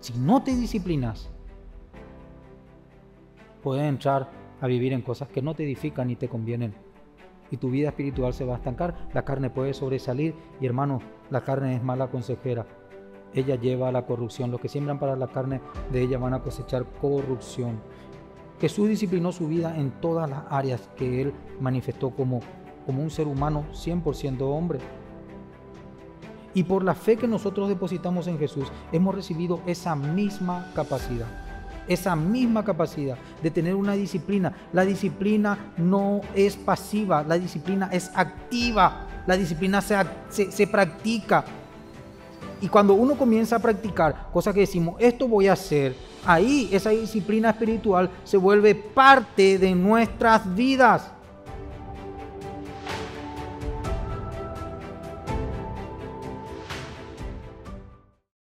Si no te disciplinas, puedes entrar a vivir en cosas que no te edifican ni te convienen. Y tu vida espiritual se va a estancar, la carne puede sobresalir. Y hermanos, la carne es mala consejera. Ella lleva a la corrupción. Los que siembran para la carne, de ella van a cosechar corrupción. Jesús disciplinó su vida en todas las áreas que Él manifestó como un ser humano 100% hombre. Y por la fe que nosotros depositamos en Jesús, hemos recibido esa misma capacidad de tener una disciplina. La disciplina no es pasiva, la disciplina es activa, la disciplina se practica. Y cuando uno comienza a practicar cosas que decimos, esto voy a hacer, ahí esa disciplina espiritual se vuelve parte de nuestras vidas.